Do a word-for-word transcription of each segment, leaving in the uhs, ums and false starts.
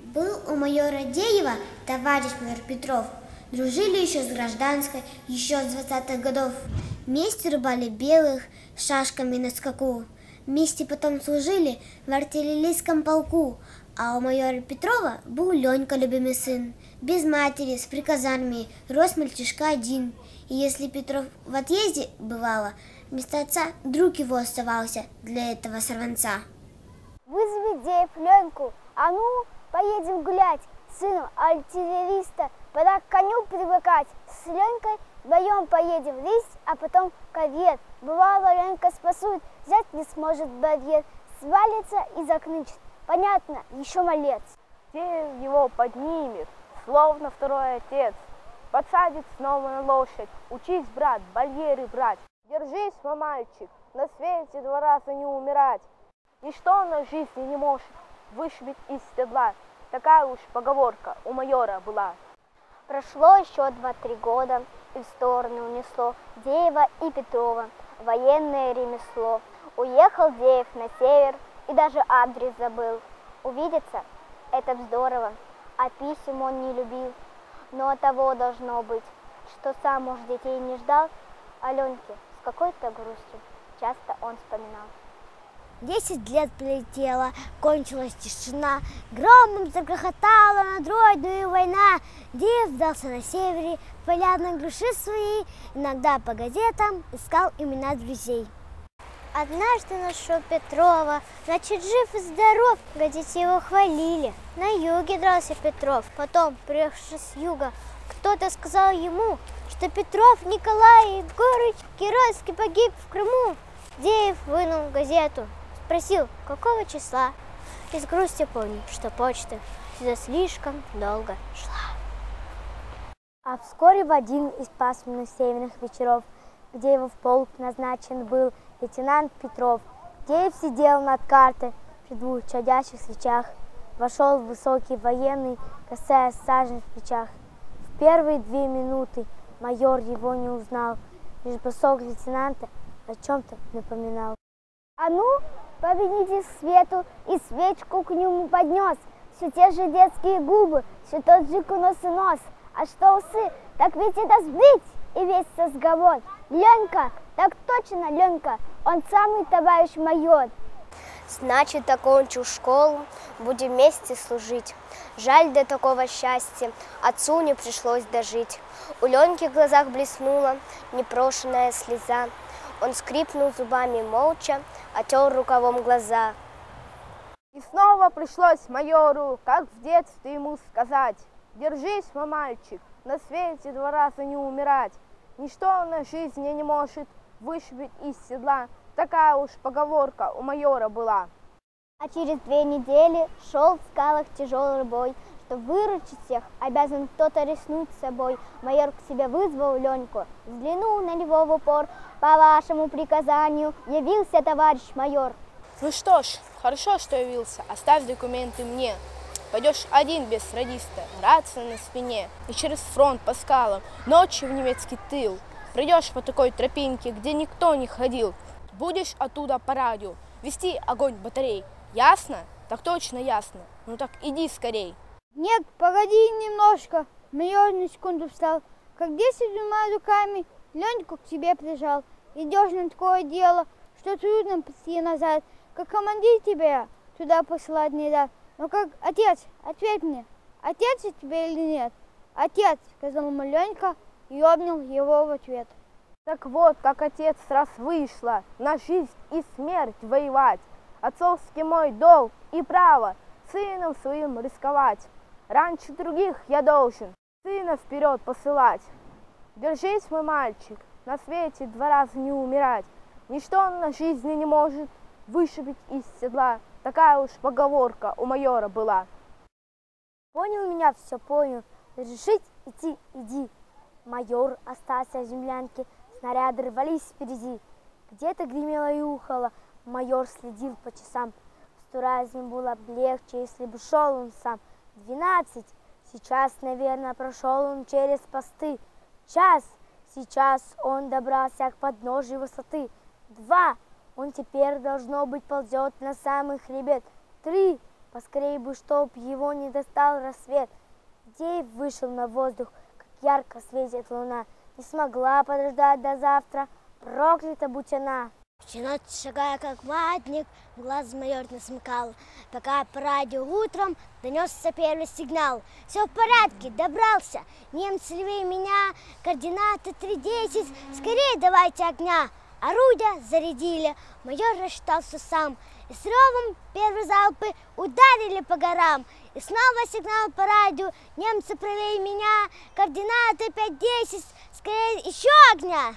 Был у майора Деева товарищ майор Петров. Дружили еще с гражданской, еще с двадцатых годов. Вместе рубали белых шашками на скаку. Вместе потом служили в артиллерийском полку. А у майора Петрова был Ленька, любимый сын. Без матери, с приказаниями, рос мальчишка один. И если Петров в отъезде бывало, вместо отца друг его оставался для этого сорванца. Вызови Деев Леньку, а ну, поедем гулять. Сыном артиллериста, пора к коню привыкать. С Ленькой вдвоем поедем в лист, а потом ковер. Бывало, Ленька спасут, взять не сможет барьер. Свалится и закнычет. Понятно, еще малец. Деев его поднимет, словно второй отец. Подсадит снова на лошадь. Учись, брат, барьеры брать. Держись, мой мальчик, на свете два раза не умирать. Ничто на жизни не может вышибить из седла. Такая уж поговорка у майора была. Прошло еще два-три года, и в сторону унесло Деева и Петрова военное ремесло. Уехал Деев на север и даже адрес забыл. Увидеться – это здорово, а писем он не любил. Но того должно быть, что сам уж детей не ждал, а Леньке с какой-то грустью часто он вспоминал. Десять лет прилетела, кончилась тишина, громом загрохотала над Родиною война. Деев сдался на севере, в полярной глуши своей, иногда по газетам искал имена друзей. Однажды нашел Петрова, значит, жив и здоров, в газете его хвалили. На юге дрался Петров, потом, приехавший с юга, кто-то сказал ему, что Петров Николай Егорыч геройски погиб в Крыму. Деев вынул газету, спросил, какого числа, и с грустью понял, что почта сюда слишком долго шла. А вскоре в один из пасмурных северных вечеров, где его в полк назначен был лейтенант Петров, Деев сидел над картой при двух чадящих свечах. Вошел высокий военный, касаясь сажен в плечах. В первые две минуты майор его не узнал, лишь босок лейтенанта о чем-то напоминал. А ну, поведите к свету, и свечку к нему поднес. Все те же детские губы, все тот же кунос и нос. А что усы, так ведь это сбить, и весь разговор. Ленька, так точно, Ленька, он самый товарищ майор. Значит, окончил школу, будем вместе служить. Жаль, до такого счастья отцу не пришлось дожить. У Леньки в глазах блеснула непрошенная слеза. Он скрипнул зубами молча, отер рукавом глаза. И снова пришлось майору, как в детстве ему сказать: держись, мой мальчик, на свете два раза не умирать. Ничто на жизни не может вышибить из седла. Такая уж поговорка у майора была. А через две недели шел в скалах тяжелый бой, что выручить всех обязан кто-то рискнуть с собой. Майор к себе вызвал Леньку, взглянул на него в упор. По вашему приказанию явился товарищ майор. Ну что ж, хорошо, что явился. Оставь документы мне. Пойдешь один без радиста, рация на спине, и через фронт по скалам, ночью в немецкий тыл. Придешь по такой тропинке, где никто не ходил. Будешь оттуда по радио вести огонь батарей. Ясно? Так точно ясно. Ну так иди скорей. Нет, погоди немножко. Майор на секунду встал. Как десять двумя руками Леньку к себе прижал. Идешь на такое дело, что трудно пойти назад. Как командир тебя туда посылать не даст. Но как отец, ответь мне, отец я тебе или нет? Отец, сказал ему Ленька и обнял его в ответ. Так вот, как отец раз вышла на жизнь и смерть воевать. Отцовский мой долг и право сыном своим рисковать. Раньше других я должен сына вперед посылать. Держись, мой мальчик, на свете два раза не умирать. Ничто на жизни не может вышибить из седла. Такая уж поговорка у майора была. Понял меня, все понял. Решить идти, иди. Майор остался в землянке, снаряды рвались впереди. Где-то гремело и ухало, майор следил по часам. В сто раз им было бы легче, если бы шел он сам. Двенадцать. Сейчас, наверное, прошел он через посты. Час. Сейчас он добрался к подножию высоты. Два. Он теперь, должно быть, ползет на самый хребет. Три. Поскорей бы, чтоб его не достал рассвет. Дей вышел на воздух, как ярко светит луна. Не смогла подождать до завтра, проклята будь она. Всю ночь шагая, как маятник, глаз майор не смыкал, пока по радио утром донесся первый сигнал. Все в порядке, добрался, немцы левее меня, координаты три десять, скорее давайте огня. Орудия зарядили, майор рассчитался сам, и с ревом первые залпы ударили по горам. И снова сигнал по радио, немцы правее меня, координаты пять десять, скорее еще огня.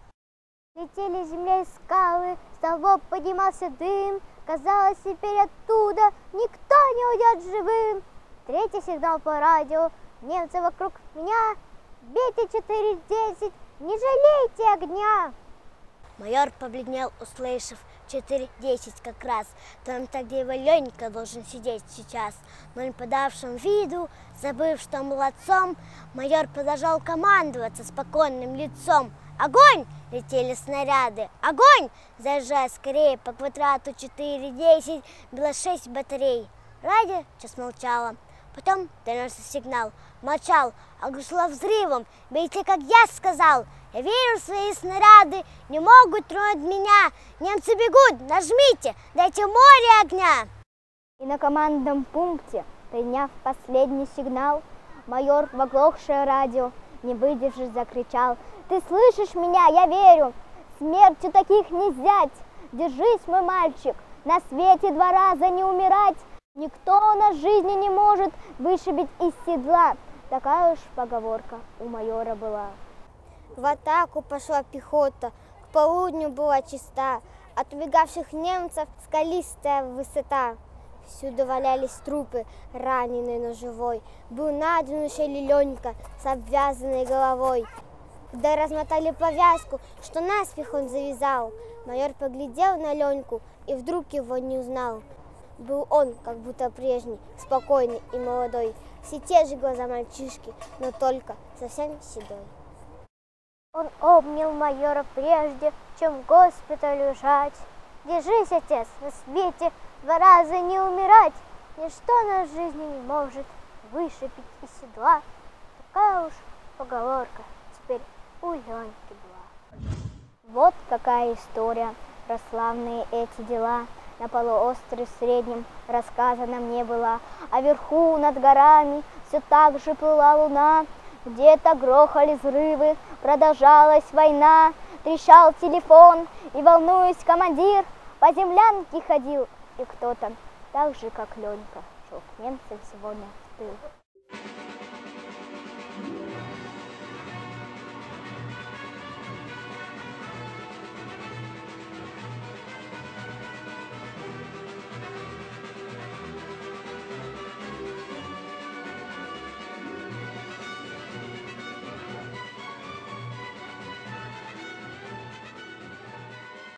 Летели землей скалы, с столбов поднимался дым. Казалось, теперь оттуда никто не уйдет живым. Третий сигнал по радио, немцы вокруг меня. Бейте четыре десять, не жалейте огня. Майор побледнел, услышав четыре десять как раз. Там-то, где его Ленька должен сидеть сейчас. Но не подавшим виду, забыв, что молодцом, майор продолжал командовать со спокойным лицом. Огонь! Летели снаряды. Огонь! Заезжая скорее по квадрату четыре десять, было шесть батарей. Радио час молчало. Потом донесся сигнал. Молчал, оглушило взрывом. Бейте, как я сказал. Я верю в свои снаряды, не могут тронуть меня. Немцы бегут, нажмите, дайте море огня. И на командном пункте, приняв последний сигнал, майор в оглохшее радио, не выдержав, закричал: «Ты слышишь меня? Я верю! Смертью таких не взять! Держись, мой мальчик! На свете два раза не умирать! Никто на жизни не может вышибить из седла!» Такая уж поговорка у майора была. В атаку пошла пехота, к полудню была чиста. От убегавших немцев скалистая высота. Всюду валялись трупы, раненые, но живой. Был найден еще Ленька с обвязанной головой. Когда размотали повязку, что наспех он завязал, майор поглядел на Леньку и вдруг его не узнал. Был он, как будто прежний, спокойный и молодой. Все те же глаза мальчишки, но только совсем седой. Он обнял майора прежде, чем в госпитале лежать. «Держись, отец, на свете два раза не умирать! Ничто на жизни не может вышибить из седла!» Такая уж поговорка теперь у Леньки была. Вот какая история, про славные эти дела. На полуострове среднем рассказана мне была, а вверху над горами все так же плыла луна. Где-то грохали взрывы, продолжалась война, трещал телефон, и, волнуясь, командир по землянке ходил, и кто-то, так же, как Ленька, шел к немцам сегодня в тыл.